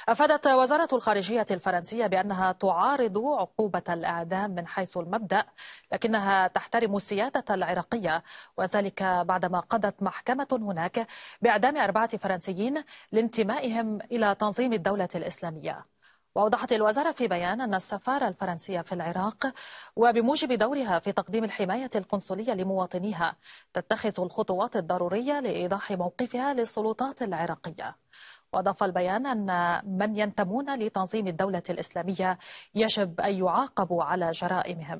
أفادت وزارة الخارجية الفرنسية بأنها تعارض عقوبة الإعدام من حيث المبدأ، لكنها تحترم السيادة العراقية، وذلك بعدما قضت محكمة هناك بإعدام 4 فرنسيين لانتمائهم إلى تنظيم الدولة الإسلامية. وأوضحت الوزارة في بيان أن السفارة الفرنسية في العراق وبموجب دورها في تقديم الحماية القنصلية لمواطنيها تتخذ الخطوات الضرورية لإيضاح موقفها للسلطات العراقية. وأضاف البيان أن من ينتمون لتنظيم الدولة الإسلامية يجب أن يعاقبوا على جرائمهم.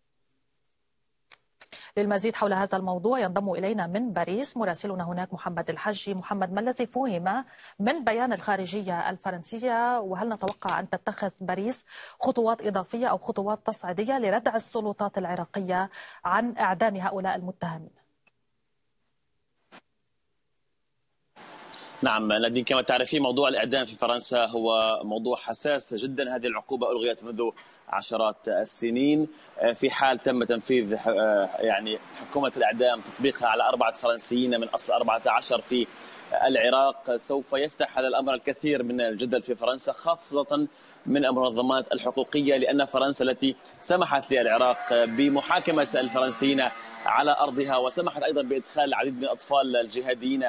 للمزيد حول هذا الموضوع ينضم إلينا من باريس مراسلنا هناك محمد الحجي. محمد، ما الذي فهم من بيان الخارجية الفرنسية، وهل نتوقع أن تتخذ باريس خطوات إضافية أو خطوات تصعيدية لردع السلطات العراقية عن إعدام هؤلاء المتهمين؟ نعم نادين، كما تعرفين موضوع الإعدام في فرنسا هو موضوع حساس جدا. هذه العقوبة ألغيت منذ عشرات السنين في حال تم تنفيذ يعني حكومة الإعدام تطبيقها على 4 فرنسيين من أصل 14 في العراق. سوف يفتح هذا الأمر الكثير من الجدل في فرنسا، خاصة من المنظمات الحقوقية، لأن فرنسا التي سمحت للعراق بمحاكمة الفرنسيين على أرضها وسمحت أيضا بإدخال العديد من الأطفال الجهاديين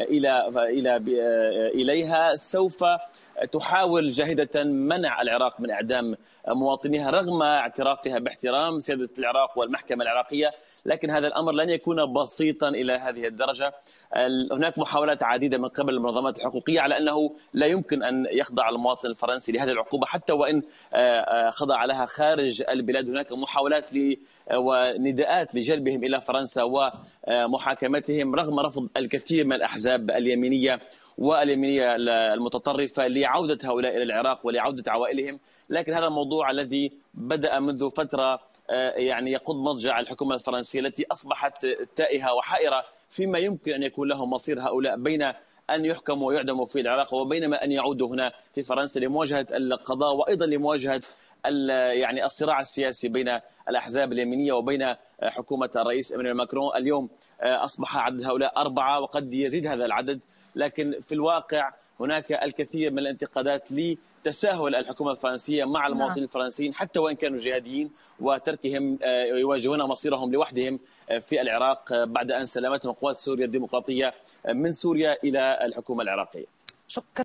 إليها، سوف تحاول جاهدة منع العراق من إعدام مواطنيها رغم اعترافها باحترام سيادة العراق والمحكمة العراقية. لكن هذا الأمر لن يكون بسيطا إلى هذه الدرجة. هناك محاولات عديدة من قبل المنظمات الحقوقية على أنه لا يمكن أن يخضع المواطن الفرنسي لهذه العقوبة حتى وإن خضع لها خارج البلاد. هناك محاولات ونداءات لجلبهم إلى فرنسا ومحاكمتهم رغم رفض الكثير من الأحزاب اليمينية واليمينية المتطرفة لعودة هؤلاء إلى العراق ولعودة عوائلهم. لكن هذا الموضوع الذي بدأ منذ فترة يعني يقود مضجع الحكومة الفرنسية التي أصبحت تائهة وحائرة فيما يمكن أن يكون لهم مصير هؤلاء بين أن يحكموا ويعدموا في العراق وبينما أن يعودوا هنا في فرنسا لمواجهة القضاء وأيضا لمواجهة يعني الصراع السياسي بين الأحزاب اليمينية وبين حكومة الرئيس إيمانويل ماكرون. اليوم أصبح عدد هؤلاء 4 وقد يزيد هذا العدد، لكن في الواقع هناك الكثير من الانتقادات لتساهل الحكومة الفرنسية مع المواطنين الفرنسيين حتى وإن كانوا جهاديين وتركهم يواجهون مصيرهم لوحدهم في العراق بعد أن سلمتهم قوات سوريا الديمقراطية من سوريا إلى الحكومة العراقية. شكرا.